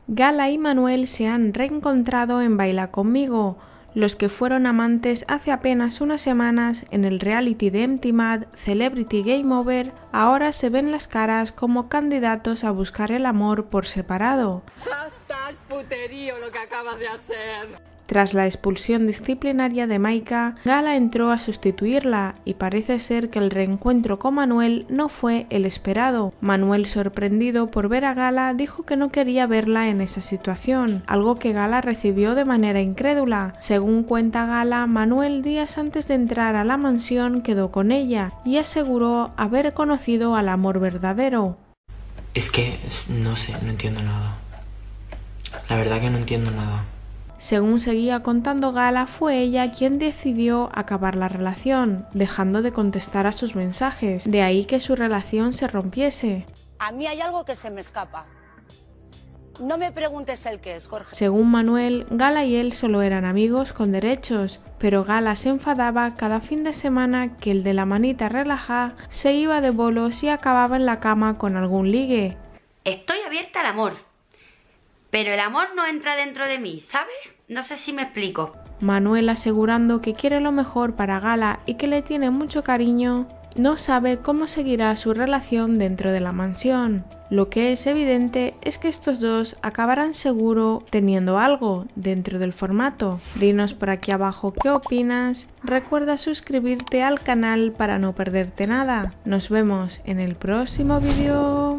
Gala y Manuel se han reencontrado en Baila Conmigo. Los que fueron amantes hace apenas unas semanas en el reality de MTV Mad Celebrity Game Over, ahora se ven las caras como candidatos a buscar el amor por separado. ¡Estás puterío lo que acabas de hacer! Tras la expulsión disciplinaria de Maika, Gala entró a sustituirla y parece ser que el reencuentro con Manuel no fue el esperado. Manuel, sorprendido por ver a Gala, dijo que no quería verla en esa situación, algo que Gala recibió de manera incrédula. Según cuenta Gala, Manuel días antes de entrar a la mansión quedó con ella y aseguró haber conocido al amor verdadero. Es que no sé, no entiendo nada. La verdad que no entiendo nada. Según seguía contando Gala, fue ella quien decidió acabar la relación, dejando de contestar a sus mensajes, de ahí que su relación se rompiese. A mí hay algo que se me escapa. No me preguntes el qué es, Jorge. Según Manuel, Gala y él solo eran amigos con derechos, pero Gala se enfadaba cada fin de semana que el de la manita relajada se iba de bolos y acababa en la cama con algún ligue. Estoy abierta al amor, pero el amor no entra dentro de mí, ¿sabes? No sé si me explico. Manuel, asegurando que quiere lo mejor para Gala y que le tiene mucho cariño, no sabe cómo seguirá su relación dentro de la mansión. Lo que es evidente es que estos dos acabarán seguro teniendo algo dentro del formato. Dinos por aquí abajo qué opinas. Recuerda suscribirte al canal para no perderte nada. Nos vemos en el próximo vídeo.